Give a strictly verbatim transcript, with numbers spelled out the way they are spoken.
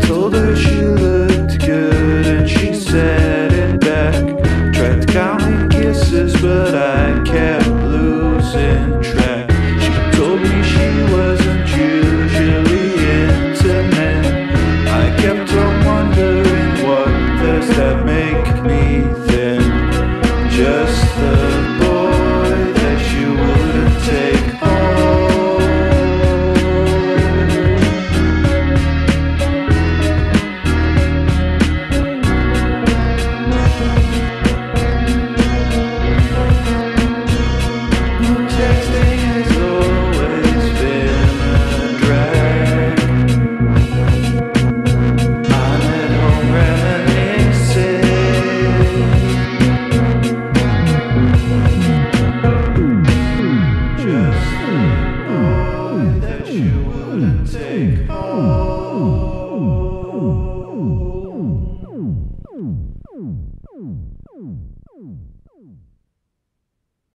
told her she looked good and she said it back. Tried counting kisses but I kept losing track. She told me she wasn't usually into men. I kept on wondering, what does that make me then? Just the boy that you wouldn't take home. Texting has always been a drag. I'm at home reminiscing. Just the boy that you wouldn't take home.